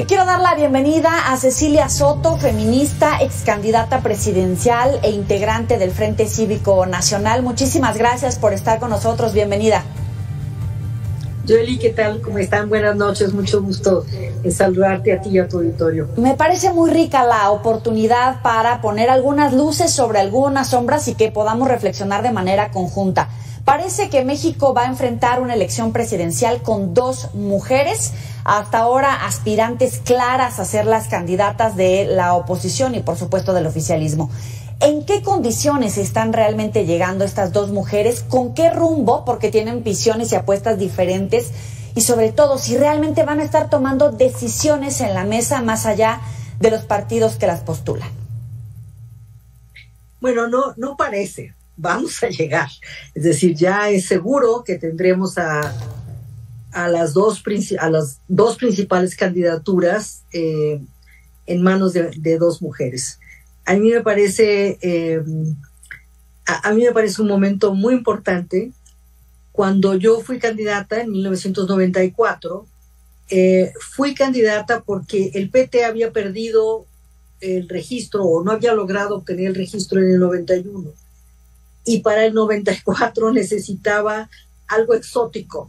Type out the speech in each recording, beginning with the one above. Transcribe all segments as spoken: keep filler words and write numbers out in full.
Le quiero dar la bienvenida a Cecilia Soto, feminista, ex candidata presidencial e integrante del Frente Cívico Nacional. Muchísimas gracias por estar con nosotros. Bienvenida. Joely, ¿qué tal? ¿Cómo están? Buenas noches, mucho gusto en saludarte a ti y a tu auditorio. Me parece muy rica la oportunidad para poner algunas luces sobre algunas sombras y que podamos reflexionar de manera conjunta. Parece que México va a enfrentar una elección presidencial con dos mujeres, hasta ahora aspirantes claras a ser las candidatas de la oposición y por supuesto del oficialismo. ¿En qué condiciones están realmente llegando estas dos mujeres? ¿Con qué rumbo? Porque tienen visiones y apuestas diferentes. Y sobre todo, si realmente van a estar tomando decisiones en la mesa más allá de los partidos que las postulan. Bueno, no, no parece. Vamos a llegar. Es decir, ya es seguro que tendremos a, a, las, dos, a las dos principales candidaturas eh, en manos de, de dos mujeres. A mí me parece, eh, a, a mí me parece un momento muy importante. Cuando yo fui candidata en mil novecientos noventa y cuatro, eh, fui candidata porque el P T había perdido el registro o no había logrado obtener el registro en el noventa y uno. Y para el noventa y cuatro necesitaba algo exótico,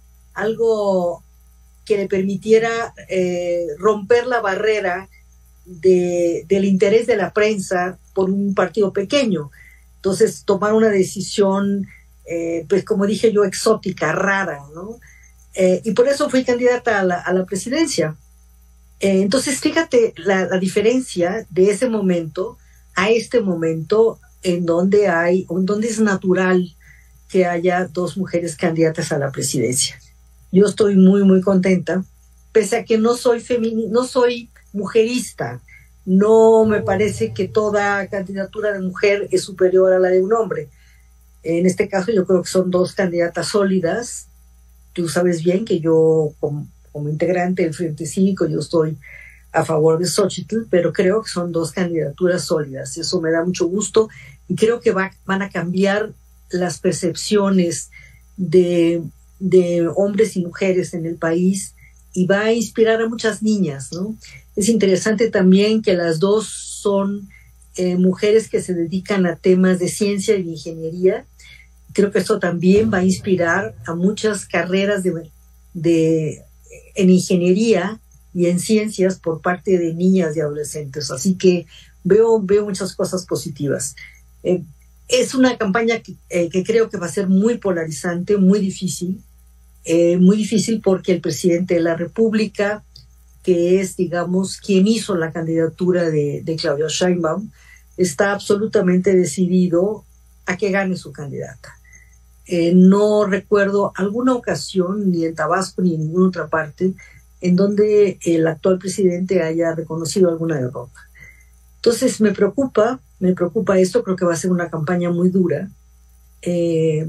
algo que le permitiera eh, romper la barrera de, del interés de la prensa por un partido pequeño. Entonces, tomar una decisión, eh, pues como dije yo, exótica, rara, ¿no? Eh, y por eso fui candidata a la, a la presidencia. Eh, entonces, fíjate la, la diferencia de ese momento a este momento, en donde hay, en donde es natural que haya dos mujeres candidatas a la presidencia. Yo estoy muy, muy contenta, pese a que no soy femini, no soy mujerista. No me parece que toda candidatura de mujer es superior a la de un hombre. En este caso yo creo que son dos candidatas sólidas. Tú sabes bien que yo, como, como integrante del Frente Cívico, yo estoy a favor de Xochitl, pero creo que son dos candidaturas sólidas. Eso me da mucho gusto y creo que va, van a cambiar las percepciones de, de hombres y mujeres en el país y va a inspirar a muchas niñas, ¿no? Es interesante también que las dos son eh, mujeres que se dedican a temas de ciencia y de ingeniería. Creo que esto también va a inspirar a muchas carreras de, de, en ingeniería y en ciencias por parte de niñas y adolescentes. Así que veo, veo muchas cosas positivas. Eh, es una campaña que, eh, que creo que va a ser muy polarizante, muy difícil, eh, muy difícil porque el presidente de la República, que es, digamos, quien hizo la candidatura de, de Claudia Sheinbaum, está absolutamente decidido a que gane su candidata. Eh, no recuerdo alguna ocasión, ni en Tabasco ni en ninguna otra parte, en donde el actual presidente haya reconocido alguna derrota. Entonces me preocupa, me preocupa esto, creo que va a ser una campaña muy dura, eh,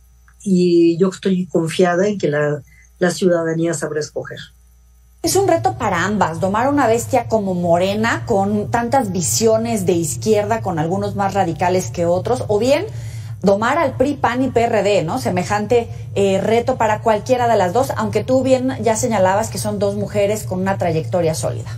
y yo estoy confiada en que la, la ciudadanía sabrá escoger. Es un reto para ambas, domar una bestia como Morena, con tantas visiones de izquierda, con algunos más radicales que otros, o bien domar al P R I, P A N y P R D, ¿no? Semejante eh, reto para cualquiera de las dos, aunque tú bien ya señalabas que son dos mujeres con una trayectoria sólida.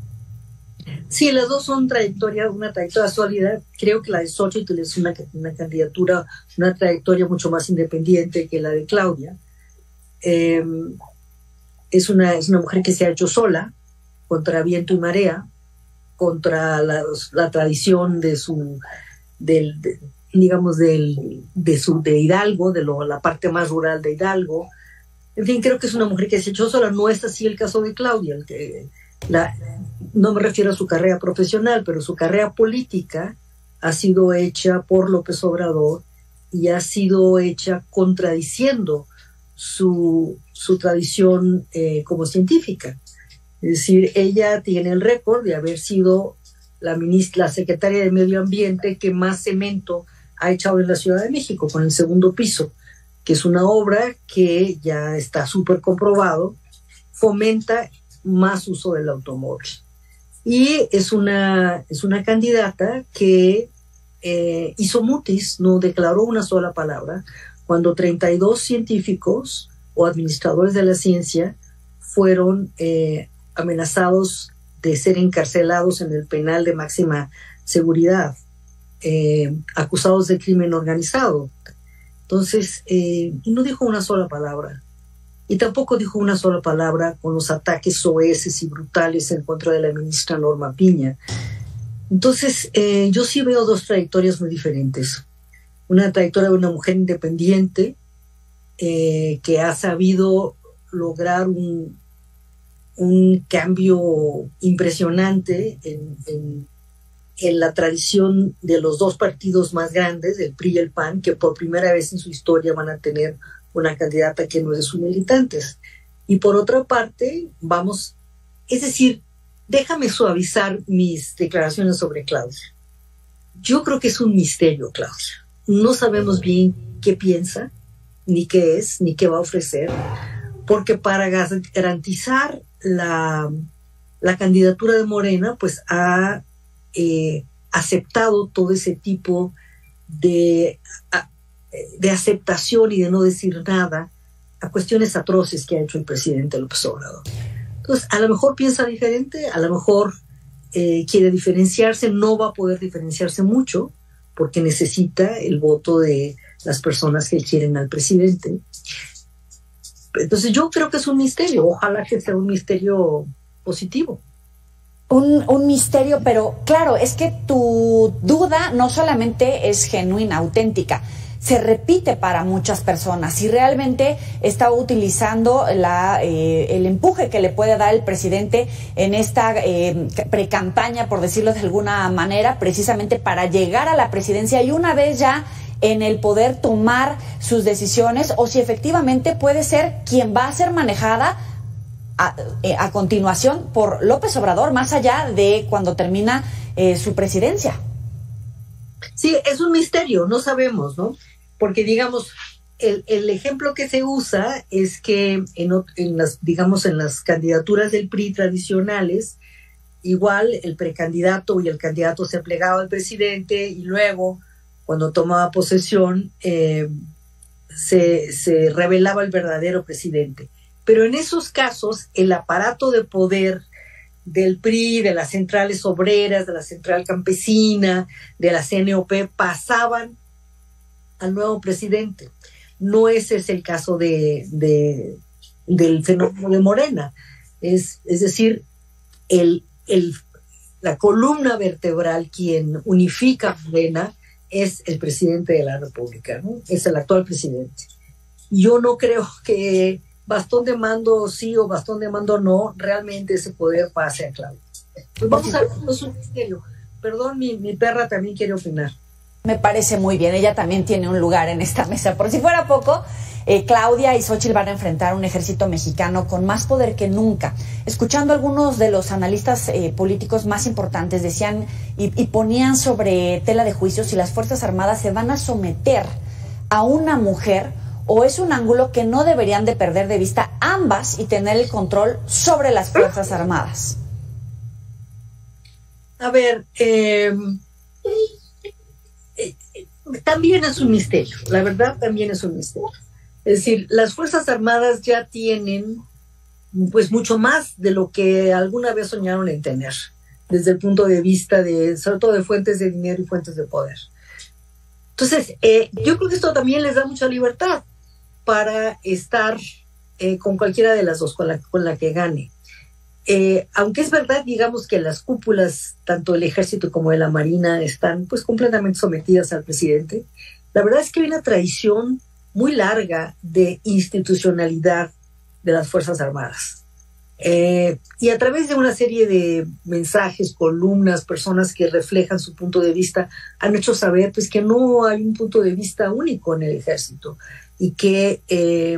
Sí, las dos son trayectoria, una trayectoria sólida. Creo que la de Xochitl es una, una candidatura, una trayectoria mucho más independiente que la de Claudia. Eh, es, una, es una mujer que se ha hecho sola, contra viento y marea, contra la, la tradición de su, del, de, digamos, del, de, su, de Hidalgo, de lo, la parte más rural de Hidalgo. En fin, creo que es una mujer que se ha hecho sola. No es así el caso de Claudia, el que... La, no me refiero a su carrera profesional, pero su carrera política ha sido hecha por López Obrador y ha sido hecha contradiciendo su, su tradición eh, como científica. Es decir, ella tiene el récord de haber sido la, ministra, la secretaria de Medio Ambiente que más cemento ha echado en la Ciudad de México, con el segundo piso, que es una obra que ya está súper comprobado, fomenta más uso del automóvil. Y es una, es una candidata que eh, hizo mutis, no declaró una sola palabra, cuando treinta y dos científicos o administradores de la ciencia fueron eh, amenazados de ser encarcelados en el penal de máxima seguridad, eh, acusados de crimen organizado. Entonces, eh, y no dijo una sola palabra. Y tampoco dijo una sola palabra con los ataques soeces y brutales en contra de la ministra Norma Piña. Entonces, eh, yo sí veo dos trayectorias muy diferentes. Una trayectoria de una mujer independiente eh, que ha sabido lograr un, un cambio impresionante en, en, en la tradición de los dos partidos más grandes, el P R I y el P A N, que por primera vez en su historia van a tener una candidata que no es de sus militantes. Y por otra parte, vamos, es decir, déjame suavizar mis declaraciones sobre Claudia. Yo creo que es un misterio, Claudia. No sabemos bien qué piensa, ni qué es, ni qué va a ofrecer, porque para garantizar la, la candidatura de Morena, pues ha eh, aceptado todo ese tipo de... A, de aceptación y de no decir nada a cuestiones atroces que ha hecho el presidente López Obrador. Entonces, a lo mejor piensa diferente, a lo mejor eh, quiere diferenciarse, no va a poder diferenciarse mucho porque necesita el voto de las personas que quieren al presidente. Entonces, yo creo que es un misterio, ojalá que sea un misterio positivo. Un, un misterio, pero claro, es que tu duda no solamente es genuina, auténtica, se repite para muchas personas y realmente está utilizando la, eh, el empuje que le puede dar el presidente en esta eh, precampaña, por decirlo de alguna manera, precisamente para llegar a la presidencia y una vez ya en el poder tomar sus decisiones, o si efectivamente puede ser quien va a ser manejada a, a continuación por López Obrador, más allá de cuando termina eh, su presidencia. Sí, es un misterio, no sabemos, ¿no? Porque, digamos, el, el ejemplo que se usa es que en, en las, digamos, en las candidaturas del P R I tradicionales, igual el precandidato y el candidato se plegaba al presidente y luego, cuando tomaba posesión, eh, se, se revelaba el verdadero presidente. Pero en esos casos, el aparato de poder del P R I, de las centrales obreras, de la central campesina, de la C N O P, pasaban al nuevo presidente. No ese es el caso de, de, del fenómeno de Morena. Es, es decir, el, el, la columna vertebral, quien unifica a Morena, es el presidente de la República, ¿no? Es el actual presidente. Yo no creo que bastón de mando sí o bastón de mando no, realmente ese poder pase a Claudia. Pues vamos a ver, no es un misterio. Perdón, mi, mi perra también quiere opinar. Me parece muy bien, ella también tiene un lugar en esta mesa. Por si fuera poco, eh, Claudia y Xóchitl van a enfrentar un ejército mexicano con más poder que nunca. Escuchando algunos de los analistas eh, políticos más importantes, decían y, y ponían sobre tela de juicio si las Fuerzas Armadas se van a someter a una mujer o es un ángulo que no deberían de perder de vista ambas y tener el control sobre las Fuerzas Armadas. A ver, eh... también es un misterio, la verdad también es un misterio. Es decir, las Fuerzas Armadas ya tienen pues mucho más de lo que alguna vez soñaron en tener, desde el punto de vista de, sobre todo de fuentes de dinero y fuentes de poder. Entonces, eh, yo creo que esto también les da mucha libertad para estar eh, con cualquiera de las dos, con la, con la que gane. Eh, aunque es verdad, digamos, que las cúpulas, tanto del ejército como de la marina, están pues completamente sometidas al presidente, la verdad es que hay una tradición muy larga de institucionalidad de las Fuerzas Armadas. Eh, y a través de una serie de mensajes, columnas, personas que reflejan su punto de vista, han hecho saber pues que no hay un punto de vista único en el ejército y que eh,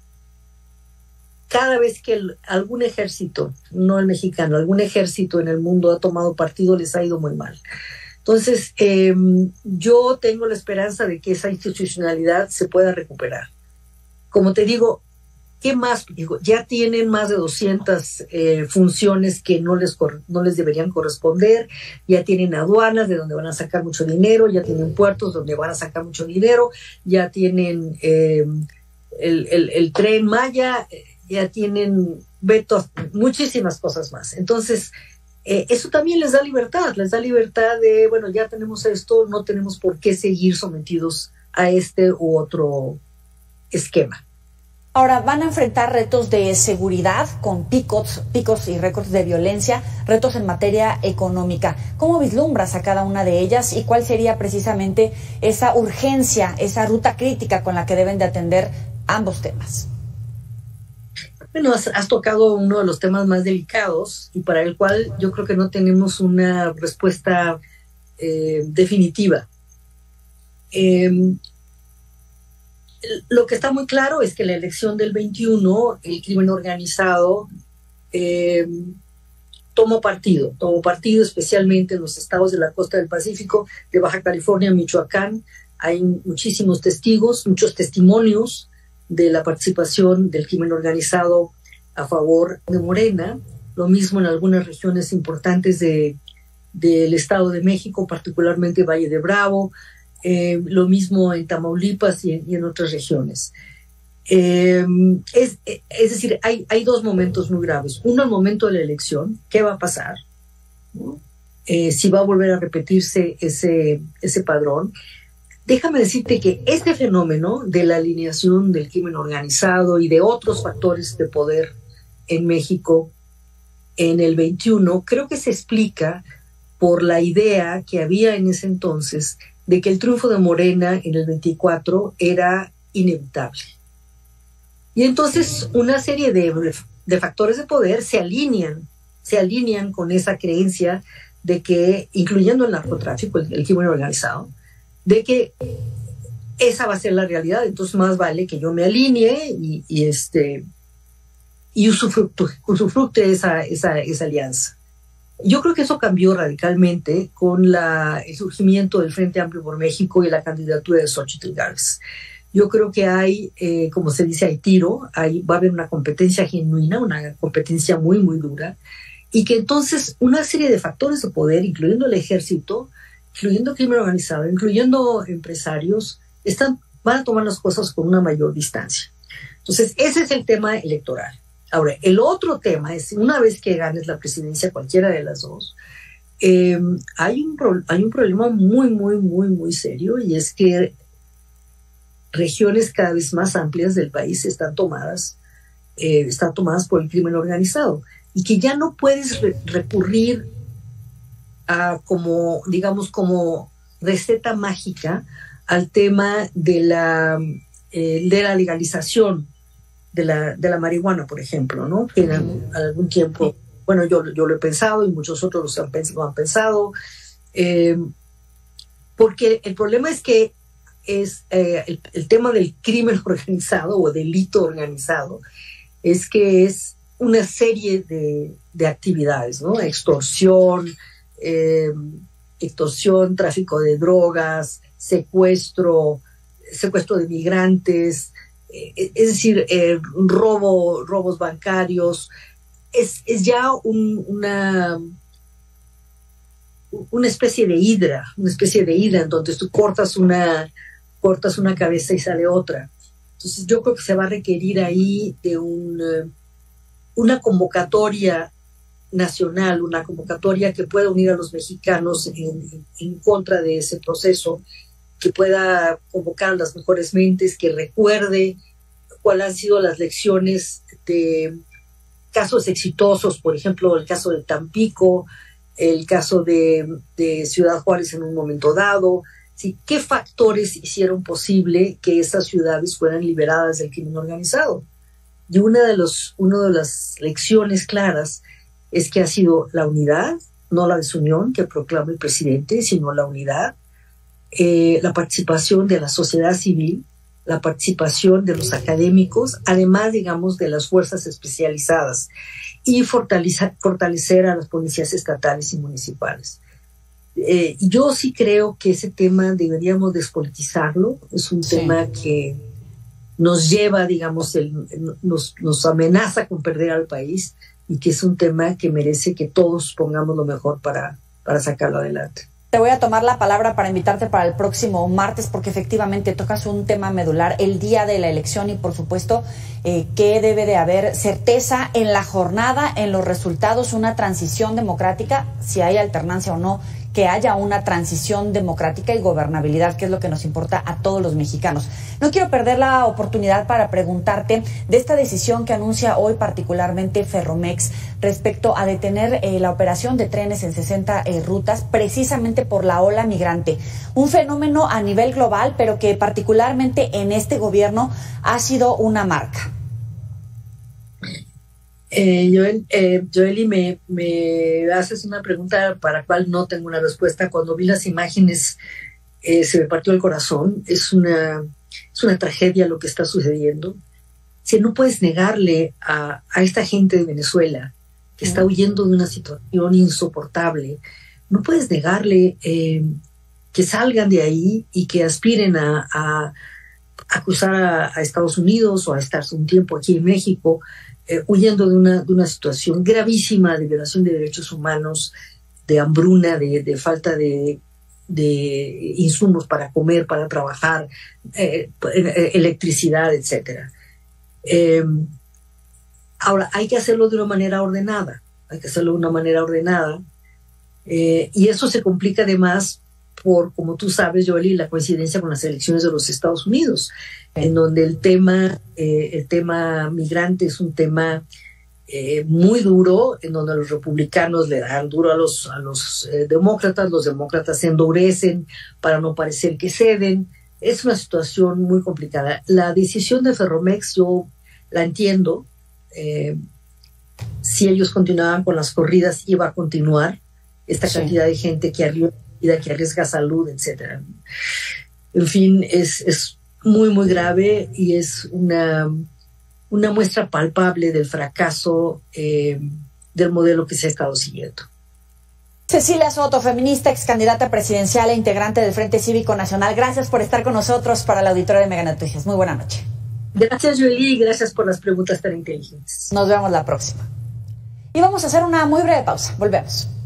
cada vez que el, algún ejército, no el mexicano, algún ejército en el mundo ha tomado partido, les ha ido muy mal. Entonces, eh, yo tengo la esperanza de que esa institucionalidad se pueda recuperar. Como te digo, ¿qué más? Digo, ya tienen más de doscientas eh, funciones que no les, no les deberían corresponder, ya tienen aduanas de donde van a sacar mucho dinero, ya tienen puertos donde van a sacar mucho dinero, ya tienen eh, el, el, el Tren Maya. ya tienen vetos, muchísimas cosas más. Entonces, eh, eso también les da libertad, les da libertad de, bueno, ya tenemos esto, no tenemos por qué seguir sometidos a este u otro esquema. Ahora, van a enfrentar retos de seguridad con picos, picos y récords de violencia, retos en materia económica. ¿Cómo vislumbras a cada una de ellas y cuál sería precisamente esa urgencia, esa ruta crítica con la que deben de atender ambos temas? Bueno, has, has tocado uno de los temas más delicados y para el cual yo creo que no tenemos una respuesta eh, definitiva. Eh, Lo que está muy claro es que la elección del veintiuno, el crimen organizado eh, tomó partido, tomó partido especialmente en los estados de la costa del Pacífico, de Baja California, Michoacán. Hay muchísimos testigos, muchos testimonios de la participación del crimen organizado a favor de Morena. Lo mismo en algunas regiones importantes de, del Estado de México, particularmente Valle de Bravo. Eh, lo mismo en Tamaulipas y en, y en otras regiones. Eh, es, es decir, hay, hay dos momentos muy graves. Uno, el momento de la elección, ¿qué va a pasar? ¿No? Eh, si va a volver a repetirse ese, ese padrón. Déjame decirte que este fenómeno de la alineación del crimen organizado y de otros factores de poder en México en el veintiuno, creo que se explica por la idea que había en ese entonces de que el triunfo de Morena en el veinticuatro era inevitable. Y entonces una serie de, de factores de poder se alinean, se alinean con esa creencia de que, incluyendo el narcotráfico, el, el crimen organizado, de que esa va a ser la realidad, entonces más vale que yo me alinee y, y, este, y usufructe, usufructe esa, esa, esa alianza. Yo creo que eso cambió radicalmente con la, el surgimiento del Frente Amplio por México y la candidatura de Xóchitl Gálvez. Yo creo que hay, eh, como se dice, hay tiro, hay, va a haber una competencia genuina, una competencia muy, muy dura, y que entonces una serie de factores de poder, incluyendo el ejército, incluyendo crimen organizado, incluyendo empresarios, están, van a tomar las cosas con una mayor distancia. Entonces, ese es el tema electoral. Ahora, el otro tema es, una vez que ganes la presidencia, cualquiera de las dos, eh, hay, un pro, hay un problema muy, muy, muy, muy serio, y es que regiones cada vez más amplias del país están tomadas, eh, están tomadas por el crimen organizado, y que ya no puedes re recurrir a como, digamos, como receta mágica al tema de la, eh, de la legalización de la, de la marihuana, por ejemplo, ¿no? Que en algún, algún tiempo, bueno, yo, yo lo he pensado y muchos otros lo han, lo han pensado, eh, porque el problema es que es eh, el, el tema del crimen organizado o delito organizado, es que es una serie de, de actividades, ¿no? Extorsión, eh, extorsión, tráfico de drogas, secuestro, secuestro de migrantes, es decir, eh, robo, robos bancarios, es, es ya un, una, una especie de hidra, una especie de hidra en donde tú cortas una, cortas una cabeza y sale otra. Entonces yo creo que se va a requerir ahí de un, una convocatoria nacional, una convocatoria que pueda unir a los mexicanos en, en contra de ese proceso, que pueda convocar a las mejores mentes, que recuerde cuáles han sido las lecciones de casos exitosos, por ejemplo, el caso de Tampico, el caso de, de Ciudad Juárez en un momento dado, ¿sí? ¿Qué factores hicieron posible que esas ciudades fueran liberadas del crimen organizado? Y una de, los, una de las lecciones claras es que ha sido la unidad, no la desunión que proclama el presidente, sino la unidad, Eh, la participación de la sociedad civil, la participación de los académicos, además, digamos, de las fuerzas especializadas, y fortalecer, fortalecer a las policías estatales y municipales. Eh, yo sí creo que ese tema deberíamos despolitizarlo, es un sí. tema que nos lleva, digamos, el, nos, nos amenaza con perder al país, y que es un tema que merece que todos pongamos lo mejor para, para sacarlo adelante. Te voy a tomar la palabra para invitarte para el próximo martes, porque efectivamente tocas un tema medular, el día de la elección, y por supuesto eh, que debe de haber certeza en la jornada, en los resultados, una transición democrática, si hay alternancia o no, que haya una transición democrática y gobernabilidad, que es lo que nos importa a todos los mexicanos. No quiero perder la oportunidad para preguntarte de esta decisión que anuncia hoy particularmente Ferromex respecto a detener eh, la operación de trenes en sesenta eh, rutas, precisamente por la ola migrante. Un fenómeno a nivel global, pero que particularmente en este gobierno ha sido una marca. Eh, Joel, eh, Joeli, me, me haces una pregunta para la cual no tengo una respuesta. Cuando vi las imágenes eh, se me partió el corazón. Es una, es una tragedia lo que está sucediendo. Si no puedes negarle a, a esta gente de Venezuela que está huyendo de una situación insoportable, no puedes negarle eh, que salgan de ahí y que aspiren a, a acusar a, a Estados Unidos o a estar un tiempo aquí en México, Eh, huyendo de una, de una situación gravísima de violación de derechos humanos, de hambruna, de, de falta de, de insumos para comer, para trabajar, eh, electricidad, etcétera. Eh, ahora, hay que hacerlo de una manera ordenada, hay que hacerlo de una manera ordenada, eh, y eso se complica además por, como tú sabes, Joely, la coincidencia con las elecciones de los Estados Unidos, en donde el tema, eh, el tema migrante es un tema eh, muy duro, en donde los republicanos le dan duro a los, a los eh, demócratas, los demócratas se endurecen para no parecer que ceden. Es una situación muy complicada. La decisión de Ferromex yo la entiendo. Eh, si ellos continuaban con las corridas, iba a continuar esta sí. cantidad de gente que arriesga que arriesga salud, etcétera. En fin, es, es muy, muy grave y es una, una muestra palpable del fracaso eh, del modelo que se ha estado siguiendo. Cecilia Soto, feminista, ex candidata presidencial e integrante del Frente Cívico Nacional. Gracias por estar con nosotros para la auditoría de Mega Noticias. Muy buena noche. Gracias, Joely, y gracias por las preguntas tan inteligentes. Nos vemos la próxima. Y vamos a hacer una muy breve pausa. Volvemos.